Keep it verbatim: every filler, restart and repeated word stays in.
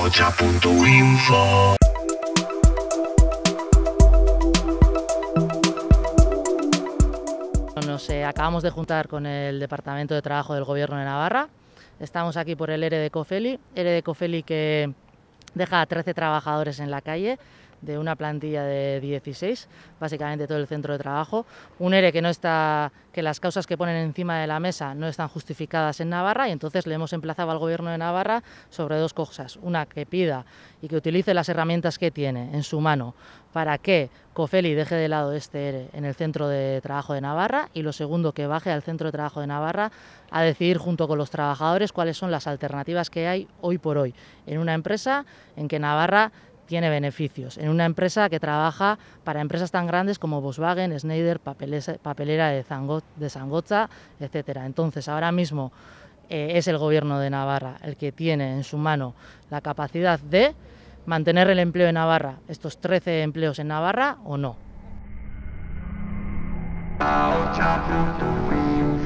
ocha punto info. Nos eh, acabamos de juntar con el Departamento de Trabajo del Gobierno de Navarra. Estamos aquí por el ERE de Cofeli, ERE de Cofeli que deja a trece trabajadores en la calle, de una plantilla de dieciséis, básicamente todo el centro de trabajo. Un ERE que no está, que las causas que ponen encima de la mesa no están justificadas en Navarra, y entonces le hemos emplazado al Gobierno de Navarra sobre dos cosas. Una, que pida y que utilice las herramientas que tiene en su mano para que Cofeli deje de lado este ERE en el centro de trabajo de Navarra, y lo segundo, que baje al centro de trabajo de Navarra a decidir junto con los trabajadores cuáles son las alternativas que hay hoy por hoy en una empresa en que Navarra tiene beneficios, en una empresa que trabaja para empresas tan grandes como Volkswagen, Schneider, papelera de, Zango, de Zangotza, etcétera. Entonces, ahora mismo eh, es el Gobierno de Navarra el que tiene en su mano la capacidad de mantener el empleo en Navarra, estos trece empleos en Navarra, o no.